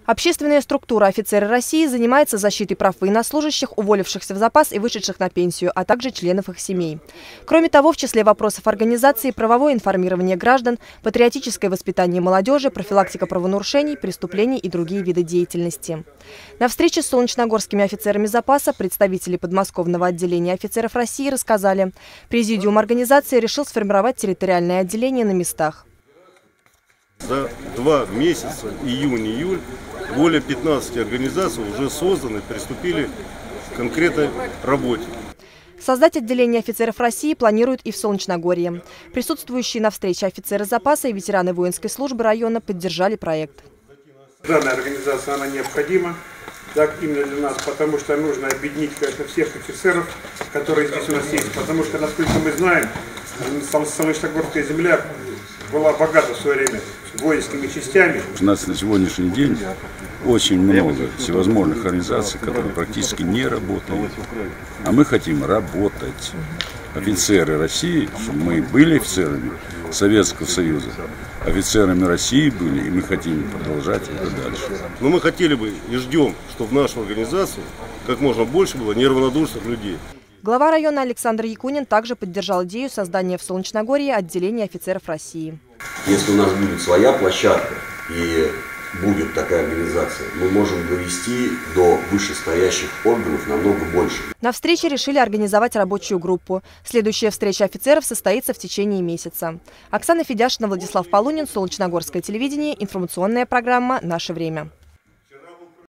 Общественная структура «Офицеры России» занимается защитой прав военнослужащих, уволившихся в запас и вышедших на пенсию, а также членов их семей. Кроме того, в числе вопросов организации правовое информирование граждан, патриотическое воспитание молодежи, профилактика правонарушений, преступлений и другие виды деятельности. На встрече с солнечногорскими офицерами запаса представители подмосковного отделения «Офицеров России» рассказали, президиум организации решил сформировать территориальное отделение на местах. За 2 месяца, июнь-июль, более 15 организаций уже созданы, приступили к конкретной работе. Создать отделение офицеров России планируют и в Солнечногорье. Присутствующие на встрече офицеры запаса и ветераны воинской службы района поддержали проект. Данная организация, она необходима, так, именно для нас, потому что нужно объединить, конечно, всех офицеров, которые здесь у нас есть. Потому что, насколько мы знаем, Солнечногорская земля была богата в свое время воинскими частями. У нас на сегодняшний день очень много всевозможных организаций, которые практически не работают. А мы хотим работать. Офицеры России, чтобы мы были офицерами Советского Союза, офицерами России были, и мы хотим продолжать это дальше. Но мы хотели бы и ждем, чтобы в нашу организацию как можно больше было неравнодушных людей. Глава района Александр Якунин также поддержал идею создания в Солнечногорье отделения офицеров России. Если у нас будет своя площадка и будет такая организация, мы можем довести до вышестоящих органов намного больше. На встрече решили организовать рабочую группу. Следующая встреча офицеров состоится в течение месяца. Оксана Федяшина, Владислав Полунин, Солнечногорское телевидение, информационная программа «Наше время».